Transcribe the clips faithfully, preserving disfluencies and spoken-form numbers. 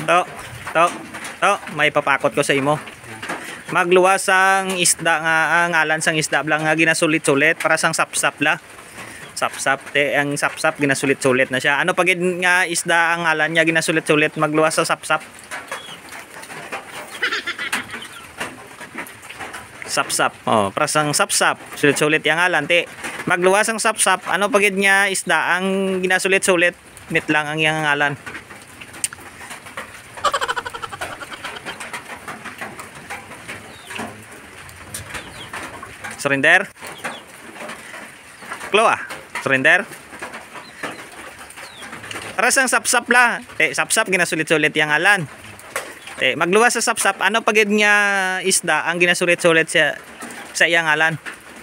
To, to, to, may papakot ko sa imo. Magluwas ang isda nga ang ngalan sang isda blang nga ginasulit-sulit para sang sapsap la. Sapsap te ang sapsap ginasulit-sulit na siya. Ano pagid nga isda ang ngalan niya ginasulit-sulit magluwas sa sapsap? Sapsap. Oh, para sang sapsap, sulit-sulit yang ngalan te. Magluwas ang sapsap, ano pagid niya isda ang ginasulit-sulit? Nit lang ang yang ngalan. Surrender. Klo ah. Surrender. Para sang sapsap la. Te sapsap ginasulit-sulit yang ngalan. Te magluwas sa sapsap, ano pagid niya isda ang ginasulit-sulit sa sa iyang ngalan?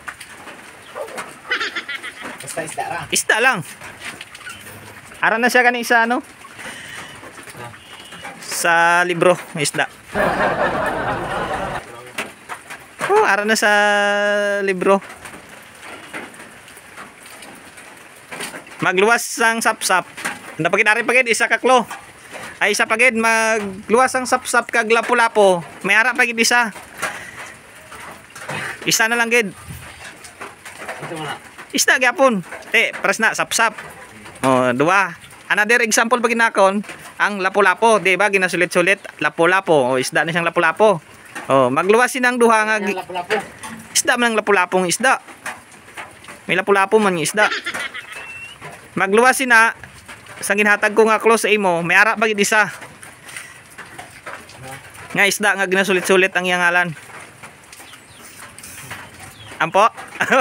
Basta isda ra. Isda lang. Ara na siya kani sa ano? Sa libro, isda. Oh, ara na sa libro. Magluwas sang sapsap. Napagid ari pagid isa ka klo. Ay isa pagid magluwas ang sapsap kag lapu-lapo. May ara pagid isa. Isa na lang gid. Ito mo na. Isda gyapon. Te, pras na sapsap. Oh, dua. Another example pagid nakon ang lapu-lapo, di ba? Ginasulit-sulit lapu-lapo. Oh, isda na siyang lapu-lapo. Oh, magluwas sinang duha nga Lapu-lapo. isda man ang lapu-lapong isda. May lapu-lapo man yung isda. Magluwas sina sang ginhatag ko nga close sa imo, may ara bagid isa. Nga isda nga ginasulit-sulit ang iyang ngalan. Ampo?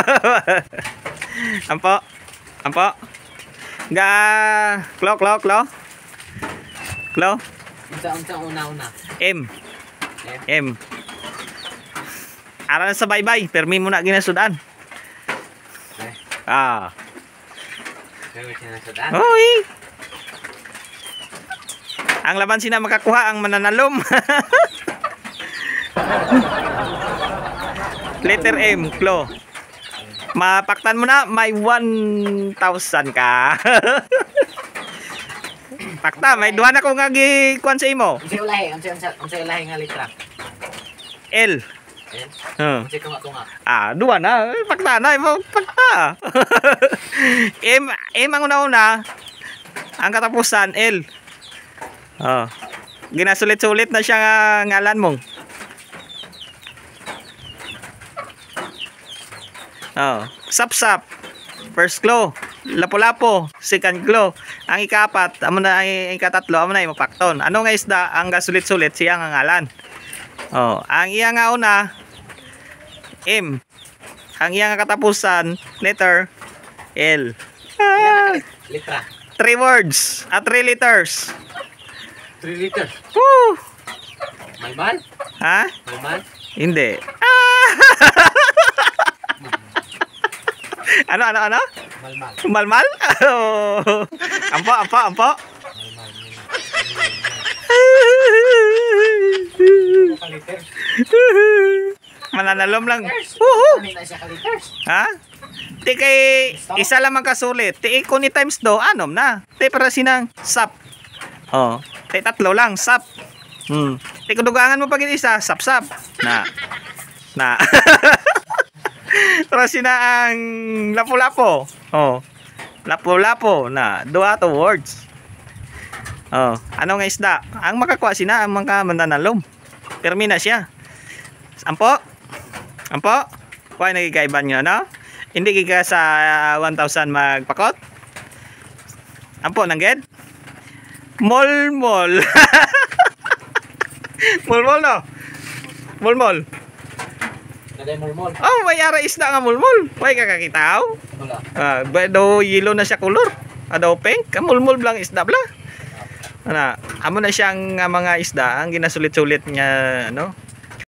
Ampo? Ampo? Ga klo klo klo. Klo? Unsa unsa una-una. M. M. Ara na sa bye-bye, permi mo na ginasudan. Okay. Ah. Kaya sinasudan. Oy. Ang laban sina makakuha ang mananalom. Letter M, Klo. Mapaktan mo na, may one thousand ka. Pakta, may duha na ko nga gikuan sa imo. Unsa ulahi? Unsa unsa unsa ulahi nga letra? L. Eh. Huh. Unsa tunga tunga? Ah, dua na. Pakta na, imo pakta. M, M ang una-una. Ang katapusan, L. Oh. Ginasulit-sulit na siya nga ngalan mong. Oh, sap-sap. First klo, lapo-lapo, second klo. Ang ikapat, amo na ang ikatatlo, amo na imapakton. Ano nga isda ang gasulit-sulit siya nga ngalan? Oh, ang iya nga una M. Ang iya nga katapusan letter L. Ah, Letra. three words at three letters. three liters. Woo! Malmal? Ha? Malmal? Hindi. Ah! Ano ano ano? Malmal. Malmal? Oh. Ampo ampo ampo. Malmal. Liters. Mananalom lang. Woohoo! Ano na siya ka liters? Ha? Ti kay isa lang man kasulit. Ti ko ni times do anom na. Ti para sinang sap. Oh, ti tatlo lang sap. Hmm. Ti kudugangan mo pag isa sap sap. Na. Na. Para sina ang lapu-lapo. Oh. Lapu-lapo na dua to words. Oh, ano nga isda? Ang makakuha sina ang mga mananalom. Permi na siya. Ampo? Ampo? Kuha nagigaiban nyo, no? Hindi giga sa uh, one thousand magpakot? Ampo, nangged? Mol-mol. Mol-mol, no? Mol-mol. Naday mulmol. Oh, may ara isda nga mol-mol. May kakakitaw? Wala. Ah, uh, do yellow na siya color. Ado pink, kamulmol blang isda bla. Ana, amo na siyang uh, mga isda ang ginasulit-sulit niya, ano?